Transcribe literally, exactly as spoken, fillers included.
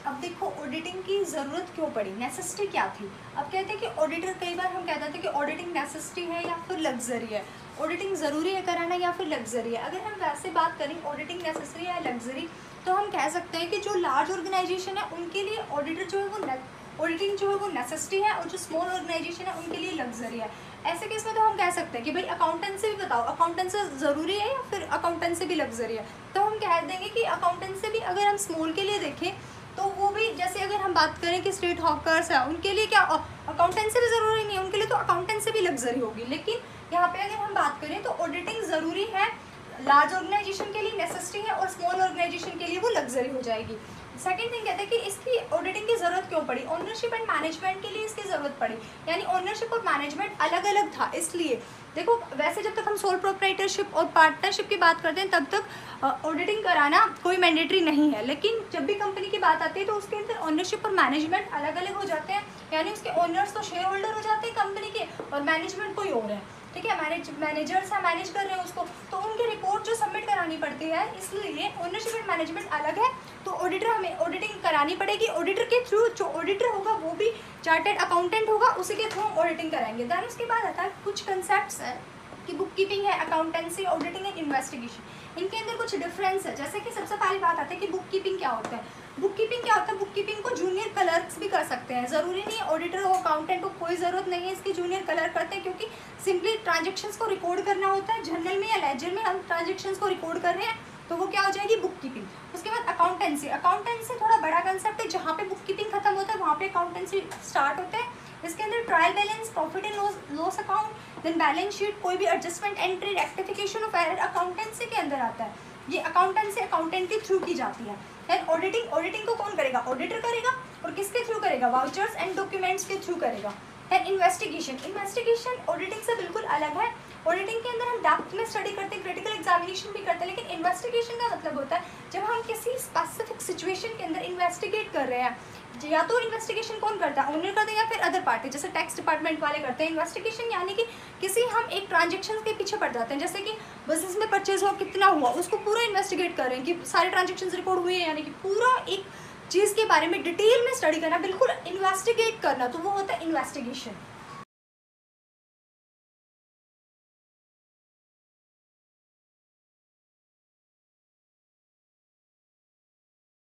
अब देखो ऑडिटिंग की ज़रूरत क्यों पड़ी, नेसेसिटी क्या थी। अब कहते हैं कि ऑडिटर, कई बार हम कहते थे कि ऑडिटिंग नेसेसिटी है या फिर लग्जरी है, ऑडिटिंग ज़रूरी है कराना या फिर लग्जरी है। अगर हम वैसे बात करें ऑडिटिंग नेसेसरी है या लग्जरी, तो हम कह सकते हैं कि जो लार्ज ऑर्गेनाइजेशन है उनके लिए ऑडिटर जो है वो ऑडिटिंग जो है वो नेसेसिटी है, और जो स्मॉल ऑर्गेनाइजेशन है उनके लिए लग्जरी है। ऐसे केस में तो हम कह सकते हैं कि भाई अकाउंटेंसी भी बताओ, अकाउंटेंसी ज़रूरी है या फिर अकाउंटेंसी भी लग्जरी है। तो हम कह देंगे कि अकाउंटेंसी भी अगर हम स्मॉल के लिए देखें तो वो भी, जैसे अगर हम बात करें कि स्ट्रीट हॉकर्स है उनके लिए क्या अकाउंटेंसी भी ज़रूरी नहीं है, उनके लिए तो अकाउंटेंसी भी लग्जरी होगी। लेकिन यहाँ पे अगर हम बात करें तो ऑडिटिंग ज़रूरी है, लार्ज ऑर्गेनाइजेशन के लिए नेसेसिटी है, और स्मॉल ऑर्गेनाइजेशन के लिए वो लग्जरी हो जाएगी। सेकंड थिंग कहते हैं कि इसकी ऑडिटिंग की ज़रूरत क्यों पड़ी, ओनरशिप एंड मैनेजमेंट के लिए इसकी ज़रूरत पड़ी, यानी ओनरशिप और मैनेजमेंट अलग अलग था। इसलिए देखो, वैसे जब तक हम सोल प्रोप्राइटरशिप और पार्टनरशिप की बात करते हैं तब तक ऑडिटिंग कराना कोई मैंडेटरी नहीं है, लेकिन जब भी कंपनी की बात आती है तो उसके अंदर ओनरशिप और मैनेजमेंट अलग अलग हो जाते हैं, यानी उसके ओनर्स तो शेयर होल्डर हो जाते हैं कंपनी के, और मैनेजमेंट कोई और है। ठीक है, मैनेज मैनेजर्स है, मैनेज कर रहे हैं उसको, तो उनकी रिपोर्ट जो सबमिट करानी पड़ती है, इसलिए ओनरशिप एंड मैनेजमेंट अलग है। तो ऑडिटर हमें ऑडिटिंग करानी पड़ेगी, ऑडिटर के थ्रू जो ऑडिटर होगा वो भी चार्टर्ड अकाउंटेंट होगा, उसी के थ्रू हम ऑडिटिंग कराएंगे। देन उसके बाद आता है कुछ कंसेप्ट्स है कि बुक कीपिंग है, अकाउंटेंसी, ऑडिटिंग एंड इन्वेस्टिगेशन, इनके अंदर कुछ डिफरेंस है। जैसे कि सबसे पहली बात आती है कि बुक कीपिंग क्या होता है। बुक कीपिंग क्या होता है, बुक कीपिंग को जूनियर क्लर्क्स भी कर सकते हैं, ज़रूरी नहीं है ऑडिटर हो, अकाउंटेंट को कोई ज़रूरत नहीं है इसकी, जूनियर क्लर्क करते हैं, क्योंकि सिंपली ट्रांजेक्शन्स को रिकॉर्ड करना होता है। जर्नल में या लेजर में हम ट्रांजेक्शन्स को रिकॉर्ड कर रहे हैं तो वो क्या हो जाएगी, बुक कीपिंग। उसके बाद अकाउंटेंसी, अकाउंटेंसी थोड़ा बड़ा कंसेप्ट है, जहाँ पे बुक कीपिंग खत्म होता है वहाँ पे अकाउंटेंसी स्टार्ट होता है। इसके अंदर trial balance, profit and loss loss account, then balance sheet, कोई भी adjustment entry, rectification of error accountancy के अंदर आता है। ये अकाउंटेंसी अकाउंटेंट के थ्रू की जाती है। देन ऑडिटिंग, ऑडिटिंग को कौन करेगा, ऑडिटर करेगा, और किसके थ्रू करेगा, वाउचर्स एंड डॉक्यूमेंट्स के थ्रू करेगा। देन इन्वेस्टिगेशन, इन्वेस्टिगेशन ऑडिटिंग से बिल्कुल अलग है। ऑडिटिंग के अंदर हम डेप्थ में स्टडी करते हैं, क्रिटिकल एग्जामिनेशन भी करते हैं, लेकिन इन्वेस्टिगेशन का मतलब होता है जब हम किसी स्पेसिफिक सिचुएशन के अंदर इन्वेस्टिगेट कर रहे हैं, या तो इन्वेस्टिगेशन कौन करता है, ओनर करते हैं या फिर अदर पार्टी, जैसे टैक्स डिपार्टमेंट वाले करते हैं इन्वेस्टिगेशन, यानी कि किसी हम एक ट्रांजेक्शन के पीछे पड़ जाते हैं, जैसे कि बिजनेस में परचेज हुआ, कितना हुआ, उसको पूरा इन्वेस्टिगेट कर रहे हैं कि सारे ट्रांजेक्शन रिकॉर्ड हुए हैं, यानी कि पूरा एक चीज़ के बारे में डिटेल में स्टडी करना, बिल्कुल इन्वेस्टिगेट करना, तो वो होता है इन्वेस्टिगेशन।